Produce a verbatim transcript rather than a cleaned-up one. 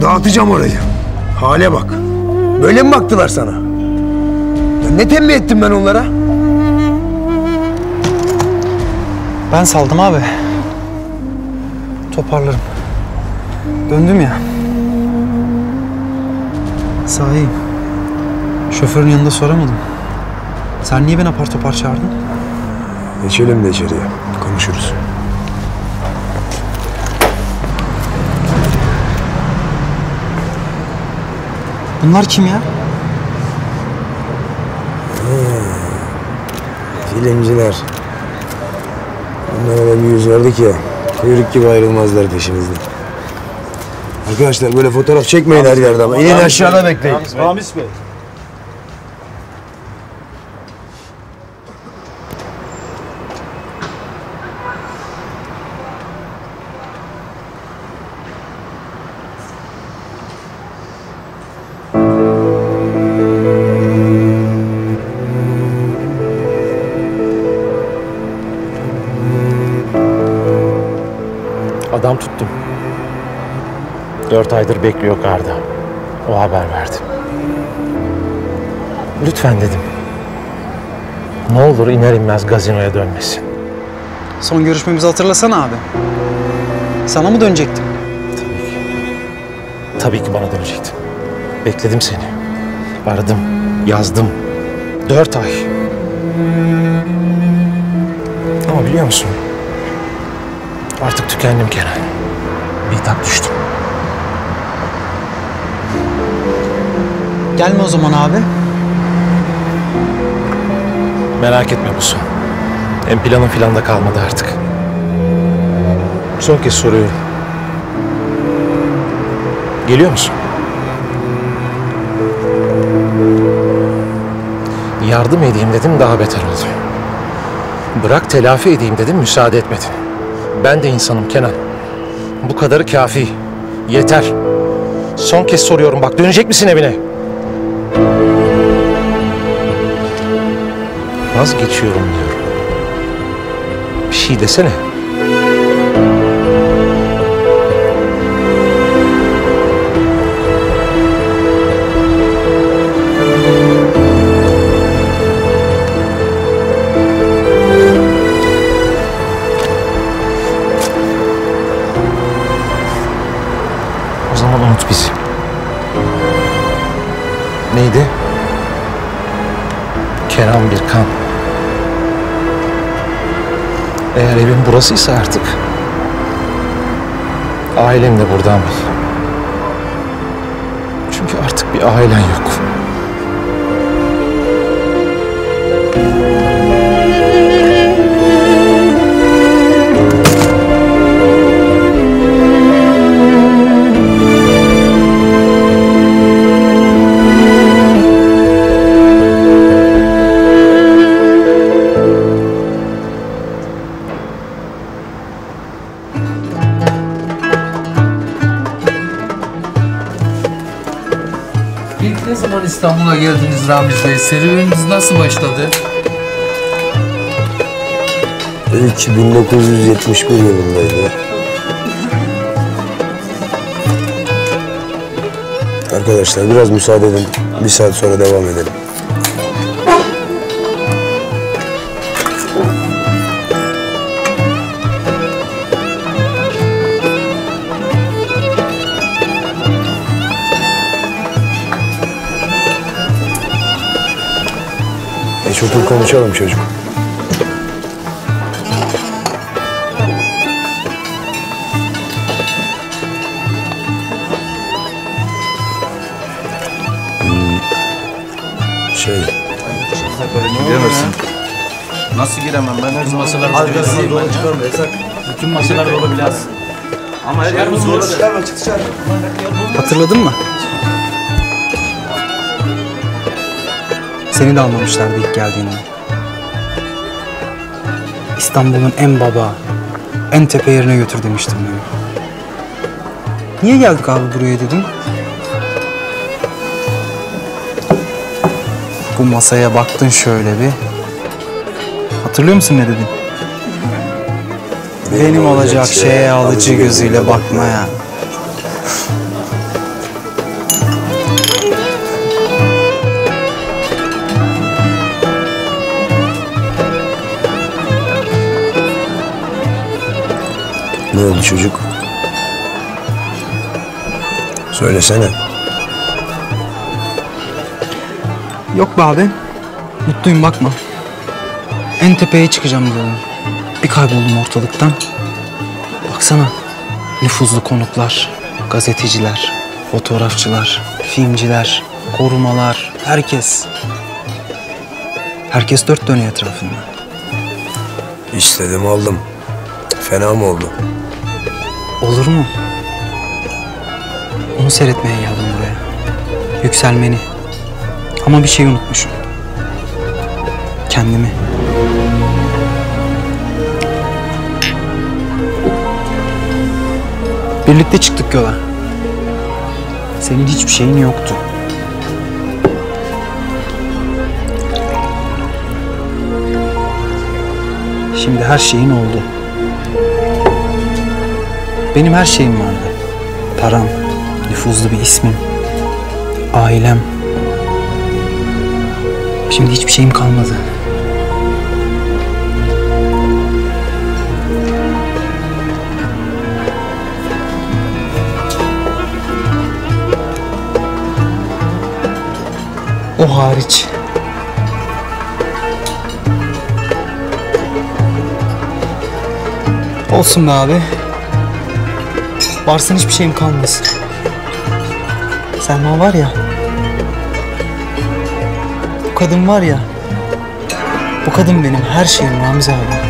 Dağıtacağım orayı. Hale bak. Böyle mi baktılar sana? Ya ne tembih ettim ben onlara? Ben saldım abi. Toparlarım. Döndüm ya. Sahi. Şoförün yanında soramadım. Sen niye beni apar topar çağırdın? Geçelim de içeriye. Konuşuruz. Bunlar kim ya? Filmciler. Onlara da bir yüz verdik ya. Kuyruk gibi ayrılmazlar peşimizden. Arkadaşlar böyle fotoğraf çekmeyin her yerde ama. İnin aşağıda bekleyin. Ramiz Bey. Adam tuttum. Dört aydır bekliyor garda. O haber verdi. Lütfen dedim. Ne olur iner inmez gazinoya dönmesin. Son görüşmemizi hatırlasana abi. Sana mı dönecektim? Tabii ki. Tabii ki bana dönecektin. Bekledim seni. Aradım, yazdım. Dört ay. Ama biliyor musun? Artık tükendim Kenan. Bitap düştüm. Gelme o zaman abi. Merak etme bu son. Hem planın filan da kalmadı artık. Son kez soruyorum. Geliyor musun? Yardım edeyim dedim, daha beter oldu. Bırak telafi edeyim dedim, müsaade etmedin. Ben de insanım Kenan. Bu kadarı kafi. Yeter. Son kez soruyorum bak, dönecek misin evine? Vazgeçiyorum diyorum. Bir şey desene. O zaman unut bizi. Neydi? Kenan Birkan. Eğer evin burasıysa artık ailen de buradan bil. Çünkü artık bir ailen yok. İlk ne zaman İstanbul'a geldiniz Ramiz Bey? Serüveniniz nasıl başladı? İlk bin dokuz yüz yetmiş bir yılındaydı. Arkadaşlar biraz müsaade edin. Bir saat sonra devam edelim. Geç otur konuşalım çocuk. Hmm. Şey... Giremezsin. Nasıl giremem ben? Bütün masalar dolu ben. Bütün masalar dolu biraz. Ama her yerimiz dolu. Hatırladın mı? Seni de almamışlardı ilk geldiğinde. İstanbul'un en baba, en tepe yerine götür demiştim beni. Niye geldik abi buraya dedim. Bu masaya baktın şöyle bir. Hatırlıyor musun ne dedin? Benim olacak şeye alıcı gözüyle bakmaya. Ne oldu çocuk? Söylesene. Yok be abi. Mutluyum bakma. En tepeye çıkacağım diyordum. Bir kayboldum ortalıktan. Baksana. Nüfuzlu konuklar, gazeteciler, fotoğrafçılar, filmciler, korumalar, herkes. Herkes dört dönüyor etrafında. İstedim aldım. Fena mı oldu? Olur mu? Onu seyretmeye geldim buraya. Yükselmeni. Ama bir şey unutmuşum. Kendimi. Birlikte çıktık yola. Senin hiçbir şeyin yoktu. Şimdi her şeyin oldu. Benim her şeyim vardı. Param, nüfuzlu bir ismim, ailem. Şimdi hiçbir şeyim kalmadı. O hariç. Olsun be abi. Varsın hiçbir şeyim kalmasın. Selma var ya. Bu kadın var ya. Bu kadın benim her şeyim Ramiz abi.